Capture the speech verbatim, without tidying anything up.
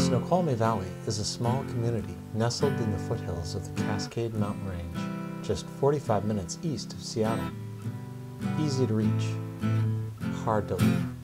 Snoqualmie Valley is a small community nestled in the foothills of the Cascade Mountain Range, just forty-five minutes east of Seattle. Easy to reach, hard to leave.